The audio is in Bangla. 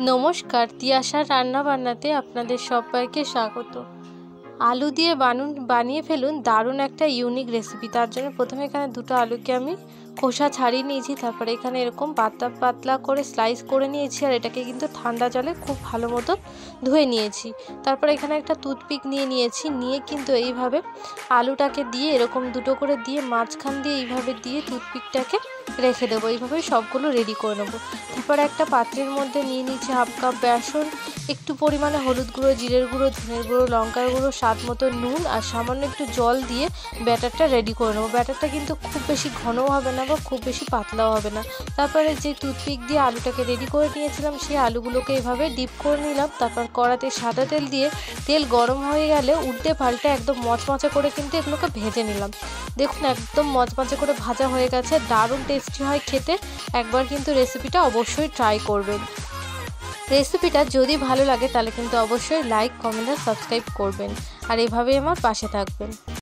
নমস্কার, তিয়াশার রান্নাবান্নাতে আপনাদের সবাইকে স্বাগত। আলু দিয়ে বানিয়ে ফেলুন দারুণ একটা ইউনিক রেসিপি। তার জন্য প্রথমে এখানে দুটো আলুকে আমি খোসা ছাড়িয়ে নিয়েছি। তারপরে এখানে এরকম পাতলা পাতলা করে স্লাইস করে নিয়েছি, আর এটাকে কিন্তু ঠান্ডা জলে খুব ভালো মতো ধুয়ে নিয়েছি। তারপরে এখানে একটা টুথপিক নিয়ে কিন্তু এইভাবে আলুটাকে দিয়ে এরকম দুটো করে দিয়ে মাঝখান দিয়ে এইভাবে দিয়ে টুথপিকটাকে রেখে দেবো। এইভাবেই সবগুলো রেডি করে নেবো। তারপরে একটা পাত্রের মধ্যে নিয়ে নিচ্ছি হাফ কাপ বেসন, একটু পরিমাণে হলুদ গুঁড়ো, জিরের গুঁড়ো, ধনের গুঁড়ো, লঙ্কার গুঁড়ো, স্বাদ মতো নুন আর সামান্য একটু জল দিয়ে ব্যাটারটা রেডি করে নেবো। ব্যাটারটা কিন্তু খুব বেশি ঘনও হবে না বা খুব বেশি পাতলাও হবে না। তারপরে যে টুথপিক দিয়ে আলুটাকে রেডি করে নিয়েছিলাম সেই আলুগুলোকে এভাবে ডিপ করে নিলাম। তারপর কড়াতে সাদা তেল দিয়ে তেল গরম হয়ে গেলে উল্টে পাল্টে একদম মচমচে করে কিন্তু এগুলোকে ভেজে নিলাম। দেখুন একদম মচমচে করে ভাজা হয়ে গেছে, দারুণ টেস্টি হয় খেতে। একবার কিন্তু রেসিপিটা অবশ্যই ট্রাই করবেন। রেসিপিটা যদি ভালো লাগে তাহলে কিন্তু অবশ্যই লাইক, কমেন্ট আর সাবস্ক্রাইব করবেন, আর এভাবেই আমার পাশে থাকবেন।